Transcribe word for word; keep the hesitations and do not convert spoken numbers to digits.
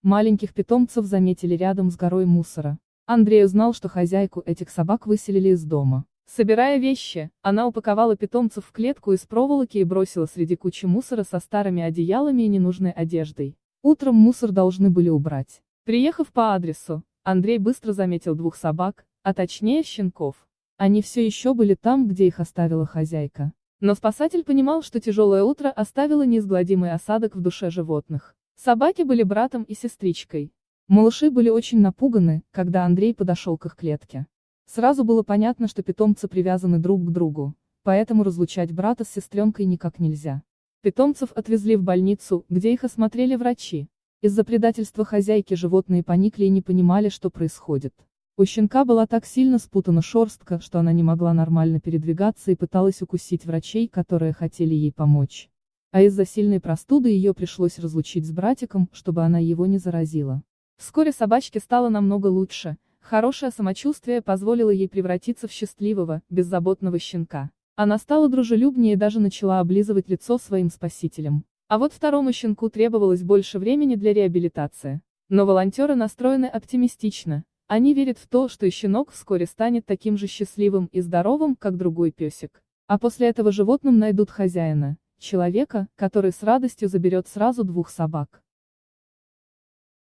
Маленьких питомцев заметили рядом с горой мусора. Андрей узнал, что хозяйку этих собак выселили из дома. Собирая вещи, она упаковала питомцев в клетку из проволоки и бросила среди кучи мусора со старыми одеялами и ненужной одеждой. Утром мусор должны были убрать. Приехав по адресу, Андрей быстро заметил двух собак, а точнее щенков. Они все еще были там, где их оставила хозяйка. Но спасатель понимал, что тяжелое утро оставило неизгладимый осадок в душе животных. Собаки были братом и сестричкой. Малыши были очень напуганы, когда Андрей подошел к их клетке. Сразу было понятно, что питомцы привязаны друг к другу, поэтому разлучать брата с сестренкой никак нельзя. Питомцев отвезли в больницу, где их осмотрели врачи. Из-за предательства хозяйки животные поникли и не понимали, что происходит. У щенка была так сильно спутана шерстка, что она не могла нормально передвигаться и пыталась укусить врачей, которые хотели ей помочь. А из-за сильной простуды ее пришлось разлучить с братиком, чтобы она его не заразила. Вскоре собачке стало намного лучше. Хорошее самочувствие позволило ей превратиться в счастливого, беззаботного щенка. Она стала дружелюбнее и даже начала облизывать лицо своим спасителям. А вот второму щенку требовалось больше времени для реабилитации. Но волонтеры настроены оптимистично. Они верят в то, что и щенок вскоре станет таким же счастливым и здоровым, как другой песик. А после этого животным найдут хозяина, человека, который с радостью заберет сразу двух собак.